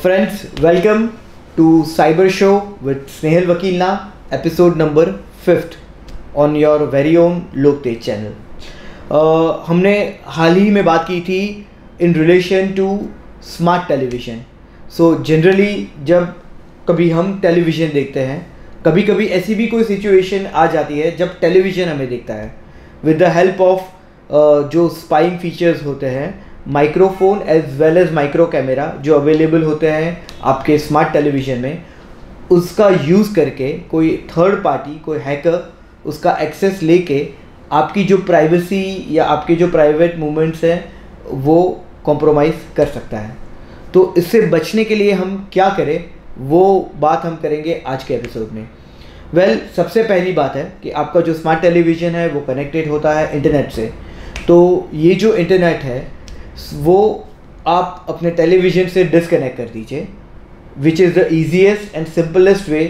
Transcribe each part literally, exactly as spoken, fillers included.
Friends, welcome to Cyber Show with Snehal Vakilna, episode number fifth on your very own Loktej channel. uh, हमने हाल ही में बात की थी in relation to smart television. So generally जब कभी हम television देखते हैं, कभी कभी ऐसी भी कोई सिचुएशन आ जाती है जब टेलीविज़न हमें देखता है with the help of uh, जो स्पाइंग फीचर्स होते हैं, microphone as well as micro camera जो अवेलेबल होते हैं आपके स्मार्ट टेलीविज़न में, उसका यूज़ करके कोई थर्ड पार्टी, कोई हैकर उसका एक्सेस लेके आपकी जो प्राइवेसी या आपके जो प्राइवेट मूवमेंट्स हैं वो कॉम्प्रोमाइज़ कर सकता है. तो इससे बचने के लिए हम क्या करें वो बात हम करेंगे आज के एपिसोड में. वेल well, सबसे पहली बात है कि आपका जो स्मार्ट टेलीविज़न है वो कनेक्टेड होता है इंटरनेट से. तो ये जो इंटरनेट है वो आप अपने टेलीविज़न से डिसकनेक्ट कर दीजिए, which is the easiest and simplest way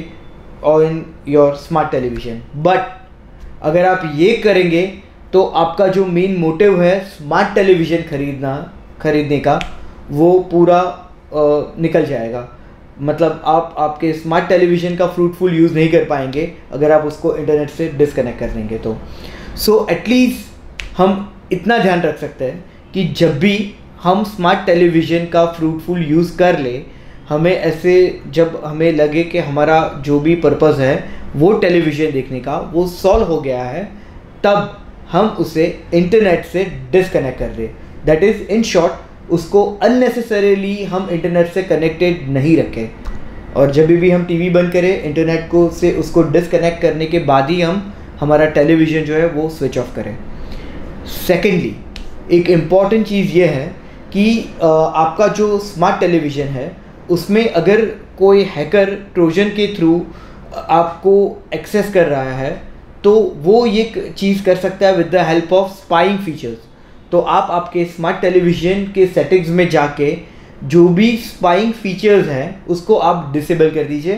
on your smart television. But अगर आप ये करेंगे तो आपका जो मेन मोटिव है स्मार्ट टेलीविज़न खरीदना खरीदने का वो पूरा आ, निकल जाएगा. मतलब आप आपके स्मार्ट टेलीविज़न का फ्रूटफुल यूज़ नहीं कर पाएंगे अगर आप उसको इंटरनेट से डिसकनेक्ट कर देंगे. तो सो एटलीस्ट हम इतना ध्यान रख सकते हैं कि जब भी हम स्मार्ट टेलीविज़न का फ्रूटफुल यूज़ कर ले, हमें ऐसे जब हमें लगे कि हमारा जो भी पर्पज़ है वो टेलीविज़न देखने का वो सॉल्व हो गया है, तब हम उसे इंटरनेट से डिसकनेक्ट कर दें. दैट इज़ इन शॉर्ट, उसको अननेसेसरीली हम इंटरनेट से कनेक्टेड नहीं रखें. और जब भी हम टीवी बंद करें इंटरनेट को से उसको डिसकनेक्ट करने के बाद ही हम हमारा टेलीविज़न जो है वो स्विच ऑफ करें. सेकेंडली, एक इम्पॉर्टेंट चीज़ ये है कि आपका जो स्मार्ट टेलीविज़न है उसमें अगर कोई हैकर ट्रोजन के थ्रू आपको एक्सेस कर रहा है तो वो ये चीज़ कर सकता है with the help of spying features. तो आप आपके स्मार्ट टेलीविज़न के सेटिंग्स में जाके जो भी स्पाइंग फीचर्स हैं उसको आप डिसेबल कर दीजिए.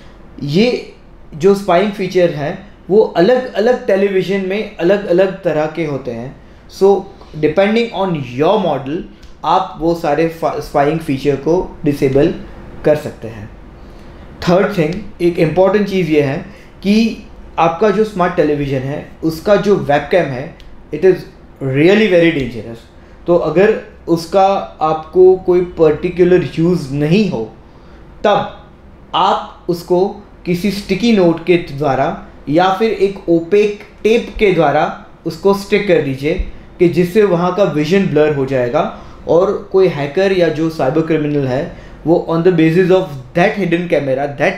ये जो स्पाइंग फीचर हैं वो अलग अलग टेलीविज़न में अलग अलग तरह के होते हैं. So depending on your model आप वो सारे स्पाइंग फीचर को डिसेबल कर सकते हैं. थर्ड थिंग, एक इम्पॉर्टेंट चीज़ ये है कि आपका जो स्मार्ट टेलीविज़न है उसका जो वेबकैम है it is really very dangerous. तो अगर उसका आपको कोई पर्टिकुलर यूज़ नहीं हो तब आप उसको किसी स्टिकी नोट के द्वारा या फिर एक ओपेक टेप के द्वारा उसको स्टिक कर दीजिए कि जिससे वहाँ का विजन ब्लर हो जाएगा और कोई हैकर या जो साइबर क्रिमिनल है वो on the basis of that hidden camera, that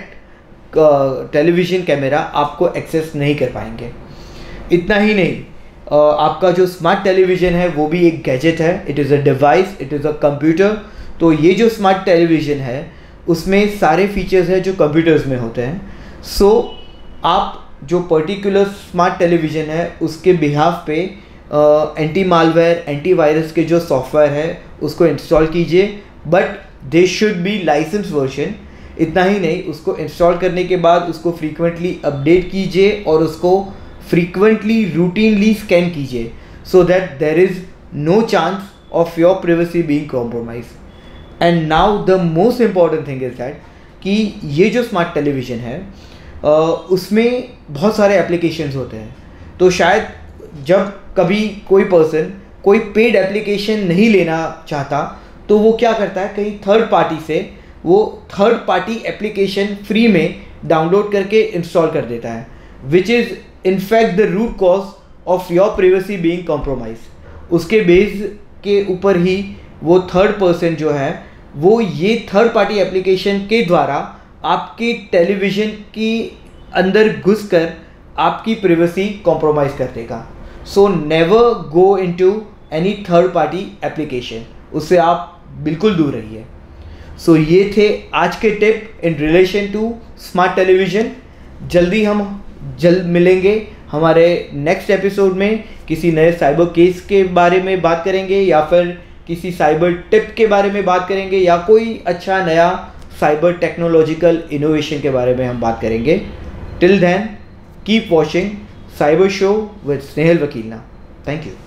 television camera आपको एक्सेस नहीं कर पाएंगे. इतना ही नहीं, uh, आपका जो स्मार्ट टेलीविज़न है वो भी एक गैजेट है. It is a device, it is a computer. तो ये जो स्मार्ट टेलीविज़न है उसमें सारे फीचर्स हैं जो कंप्यूटर्स में होते हैं. सो so, आप जो पर्टिकुलर स्मार्ट टेलीविज़न है उसके बिहाफ पे एंटी मालवेयर, एंटी वायरस के जो सॉफ्टवेयर है उसको इंस्टॉल कीजिए, but they should be licence version. इतना ही नहीं, उसको इंस्टॉल करने के बाद उसको फ्रीक्वेंटली अपडेट कीजिए और उसको फ्रीक्वेंटली रूटीनली स्कैन कीजिए so that there is no chance of your privacy being compromise. And now the most important thing is that कि ये जो स्मार्ट टेलीविज़न है uh, उसमें बहुत सारे एप्लीकेशंस होते हैं. तो शायद जब कभी कोई पर्सन कोई पेड एप्लीकेशन नहीं लेना चाहता तो वो क्या करता है, कहीं थर्ड पार्टी से वो थर्ड पार्टी एप्लीकेशन फ्री में डाउनलोड करके इंस्टॉल कर देता है, which is in fact the root cause of your privacy being compromise. उसके बेस के ऊपर ही वो थर्ड पर्सन जो है वो ये थर्ड पार्टी एप्लीकेशन के द्वारा आपके टेलीविज़न के अंदर घुसकर आपकी प्राइवेसी कॉम्प्रोमाइज़ कर देगा. So never go into any third party application, उससे आप बिल्कुल दूर रहिए. सो so, ये थे आज के tip in relation to smart television. जल्दी हम जल्द मिलेंगे हमारे नेक्स्ट एपिसोड में. किसी नए साइबर केस के बारे में बात करेंगे या फिर किसी साइबर टिप के बारे में बात करेंगे या कोई अच्छा नया साइबर टेक्नोलॉजिकल इनोवेशन के बारे में हम बात करेंगे. Till then keep watching Cyber Show with Snehal Vakilna. Thank you.